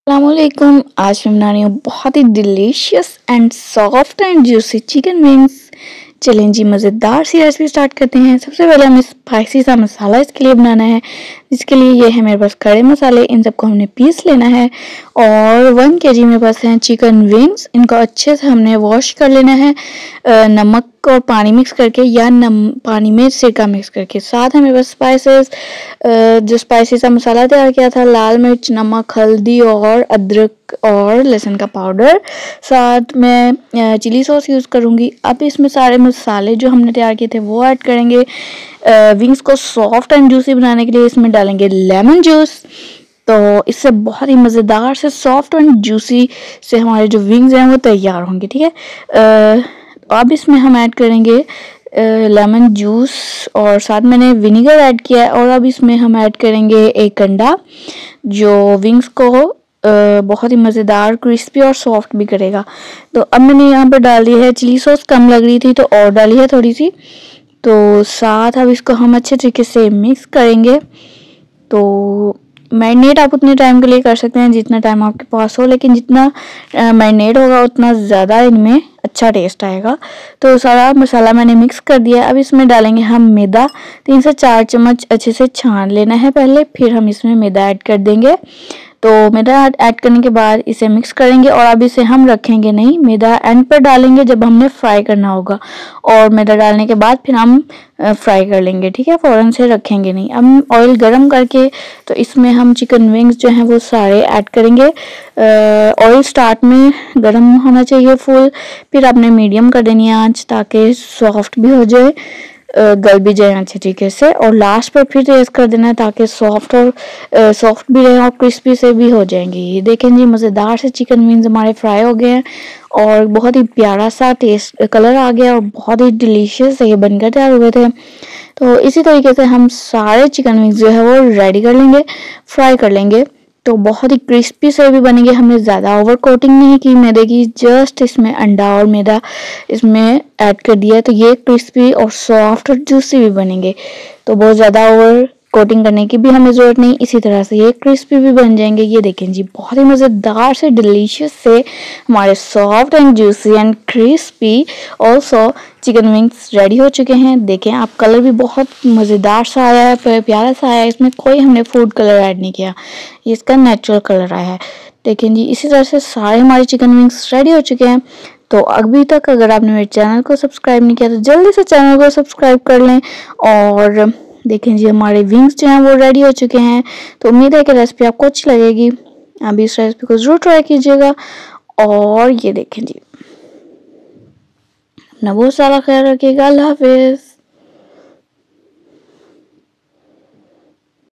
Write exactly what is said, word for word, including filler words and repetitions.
अस्सलामुअलैकुम। आज मैं बना रही हूँ बहुत ही delicious and soft and juicy chicken wings. चलें जी, मज़ेदार सी रेसिपी स्टार्ट करते हैं। सबसे पहले हमें स्पाइसी सा मसाला इसके लिए बनाना है, जिसके लिए ये है मेरे पास खड़े मसाले। इन सबको हमने पीस लेना है। और वन के जी मेरे पास हैं चिकन विंग्स। इनको अच्छे से हमने वॉश कर लेना है, नमक और पानी मिक्स करके या नम पानी में सिरका मिक्स करके। साथ में मेरे पास स्पाइसेस, जो स्पाइसी सा मसाला तैयार किया था, लाल मिर्च, नमक, हल्दी और अदरक और लहसुन का पाउडर। साथ में चिली सॉस यूज़ करूँगी। अब इसमें सारे मसाले जो हमने तैयार किए थे वो ऐड करेंगे। विंग्स को सॉफ्ट एंड जूसी बनाने के लिए इसमें डालेंगे लेमन जूस। तो इससे बहुत ही मज़ेदार से सॉफ्ट एंड जूसी से हमारे जो विंग्स हैं वो तैयार होंगे। ठीक है। अब इसमें हम ऐड करेंगे लेमन जूस और साथ मैंने विनीगर ऐड किया है। और अब इसमें हम ऐड करेंगे एक अंडा, जो विंग्स को Uh, बहुत ही मज़ेदार, क्रिस्पी और सॉफ्ट भी करेगा। तो अब मैंने यहाँ पर डाल दी है, चिली सॉस कम लग रही थी तो और डाली है थोड़ी सी। तो साथ अब इसको हम अच्छे तरीके से मिक्स करेंगे। तो मैरिनेट आप उतने टाइम के लिए कर सकते हैं जितना टाइम आपके पास हो, लेकिन जितना मैरिनेट होगा उतना ज़्यादा इनमें अच्छा टेस्ट आएगा। तो सारा मसाला मैंने मिक्स कर दिया। अब इसमें डालेंगे हम मैदा। तीन से चार चम्मच अच्छे से छान लेना है पहले, फिर हम इसमें मैदा ऐड कर देंगे। तो मैदा ऐड करने के बाद इसे मिक्स करेंगे और अब इसे हम रखेंगे नहीं, मैदा एंड पर डालेंगे जब हमने फ्राई करना होगा। और मैदा डालने के बाद फिर हम फ्राई कर लेंगे। ठीक है, फ़ौरन से रखेंगे नहीं। अब ऑयल गरम करके तो इसमें हम चिकन विंग्स जो हैं वो सारे ऐड करेंगे। ऑयल स्टार्ट में गरम होना चाहिए फुल, फिर आपने मीडियम कर देनी है आंच, ताकि सॉफ्ट भी हो जाए, गल भी जाए अच्छे तरीके से। और लास्ट पर फिर तेज कर देना है ताकि सॉफ्ट और सॉफ्ट भी रहे और क्रिस्पी से भी हो जाएंगे। ये देखें जी, मज़ेदार से चिकन विंग्स हमारे फ्राई हो गए हैं और बहुत ही प्यारा सा टेस्ट कलर आ गया और बहुत ही डिलीशियस ये बनकर तैयार हुए थे। तो इसी तरीके से हम सारे चिकन विंग्स जो है वो रेडी कर लेंगे, फ्राई कर लेंगे। तो बहुत ही क्रिस्पी से भी बनेंगे। हमने ज़्यादा ओवर कोटिंग नहीं की मैदे की, जस्ट इसमें अंडा और मैदा इसमें ऐड कर दिया, तो ये क्रिस्पी और सॉफ्ट और जूसी भी बनेंगे। तो बहुत ज़्यादा ओवर कोटिंग करने की भी हमें ज़रूरत नहीं, इसी तरह से ये क्रिस्पी भी बन जाएंगे। ये देखें जी, बहुत ही मज़ेदार से डिलीशियस से हमारे soft and juicy and crispy also chicken wings ready हो चुके हैं। देखें आप, कलर भी बहुत मज़ेदार सा आया है, प्यारा सा आया है। इसमें कोई हमने फूड कलर ऐड नहीं किया, ये इसका नेचुरल कलर आया है। देखें जी, इसी तरह से सारे हमारे चिकन विंग्स रेडी हो चुके हैं। तो अभी तक अगर आपने मेरे चैनल को सब्सक्राइब नहीं किया तो जल्दी से चैनल को सब्सक्राइब कर लें। और देखें जी, हमारे विंग्स जो हैं वो रेडी हो चुके हैं। तो उम्मीद है कि रेसिपी आपको अच्छी लगेगी। आप इस रेसिपी को ज़रूर ट्राई कीजिएगा। और ये देखें जी, अपना बहुत सारा ख्याल रखिएगा। अल्लाह हाफिज़।